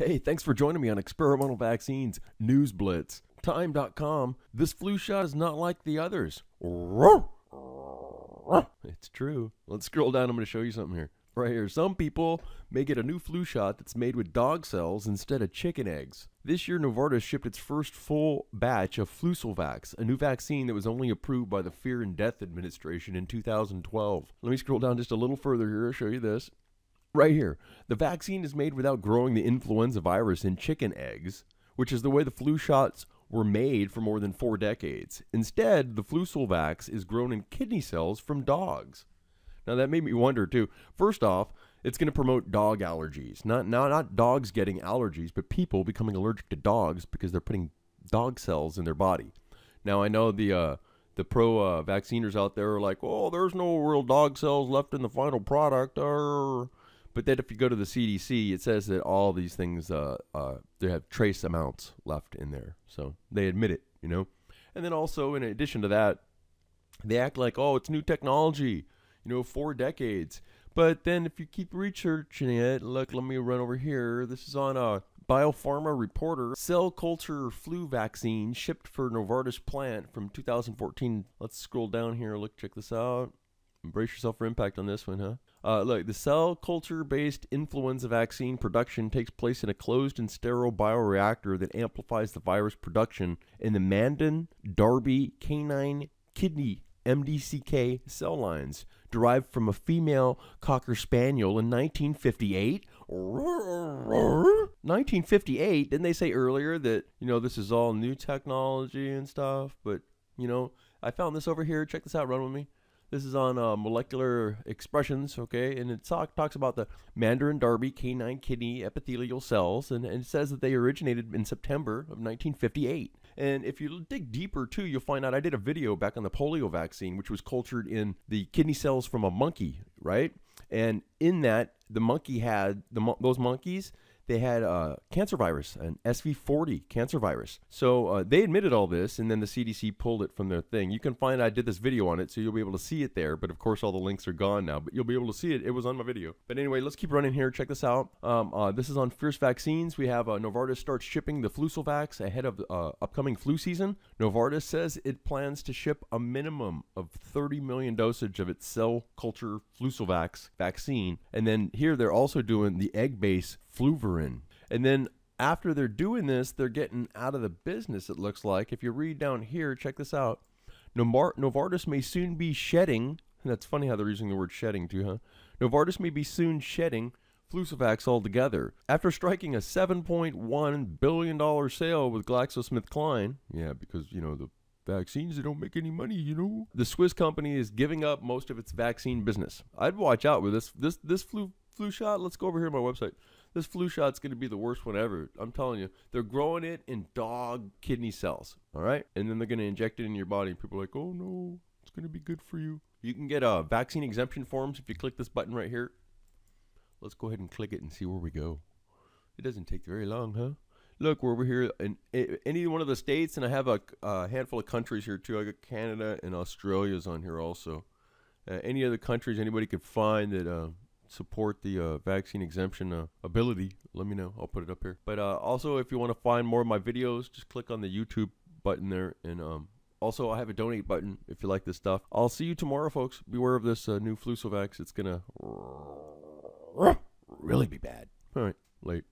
Hey, thanks for joining me on Experimental Vaccines News Blitz. Time.com, this flu shot is not like the others. It's true. Let's scroll down. I'm going to show you something here. Right here. Some people may get a new flu shot that's made with dog cells instead of chicken eggs. This year, Novartis shipped its first full batch of Flucelvax, a new vaccine that was only approved by the Fear and Death Administration in 2012. Let me scroll down just a little further here to show you this. Right here. The vaccine is made without growing the influenza virus in chicken eggs, which is the way the flu shots were made for more than 4 decades. Instead, the Flucelvax is grown in kidney cells from dogs. Now that made me wonder too. First off, it's going to promote dog allergies. Not dogs getting allergies, but people becoming allergic to dogs because they're putting dog cells in their body. Now I know the pro vacciners out there are like, oh, there's no real dog cells left in the final product. But then if you go to the CDC, it says that all these things, they have trace amounts left in there. So they admit it, you know. And then also, in addition to that, they act like, oh, it's new technology, 4 decades. But then if you keep researching it, look, let me run over here. This is on a Biopharma Reporter. Cell culture flu vaccine shipped for Novartis plant from 2014. Let's scroll down here. Look, check this out. Brace yourself for impact on this one, huh? Look, the cell culture-based influenza vaccine production takes place in a closed and sterile bioreactor that amplifies the virus production in the Mandan-Darby canine kidney MDCK cell lines, derived from a female Cocker Spaniel in 1958. 1958? Didn't they say earlier that, this is all new technology and stuff? But, I found this over here. Check this out. Run with me. This is on molecular expressions, okay? And it talks about the Mandarin-Darby canine kidney epithelial cells, and it says that they originated in September of 1958. And if you dig deeper, too, you'll find out I did a video back on the polio vaccine, which was cultured in the kidney cells from a monkey, right? And in that, the monkey had, those monkeys, they had cancer virus, an SV40 cancer virus. So they admitted all this, and then the CDC pulled it from their thing. You can find I did this video on it, so you'll be able to see it there. But of course, all the links are gone now. But you'll be able to see it. It was on my video. But anyway, let's keep running here. Check this out. This is on Fierce Vaccines. We have Novartis starts shipping the Flucelvax ahead of the upcoming flu season. Novartis says it plans to ship a minimum of 30 million dosage of its cell culture Flucelvax vaccine. And then here they're also doing the egg-based Fluvarin. And then after they're doing this, they're getting out of the business, it looks like. If you read down here, check this out. Novartis may soon be shedding. That's funny how they're using the word shedding too, huh? Novartis may be soon shedding Flucelvax altogether. After striking a $7.1 billion sale with GlaxoSmithKline. Yeah, because, the vaccines, they don't make any money, The Swiss company is giving up most of its vaccine business. I'd watch out with this flu shot. Let's go over here to my website. This flu shot's going to be the worst one ever. I'm telling you. They're growing it in dog kidney cells, all right? And then they're going to inject it in your body. And people are like, oh, no, it's going to be good for you. You can get vaccine exemption forms if you click this button right here. Let's go ahead and click it and see where we go. It doesn't take very long, huh? Look, we're over here in any one of the states, and I have a handful of countries here, too. I got Canada and Australia's on here also. Any other countries anybody could find that support the vaccine exemption ability, let me know. I'll put it up here. But also, if you want to find more of my videos, just click on the YouTube button there. And also, I have a donate button if you like this stuff. I'll see you tomorrow, folks. Beware of this new Flucelvax. It's going to really be bad. All right, late.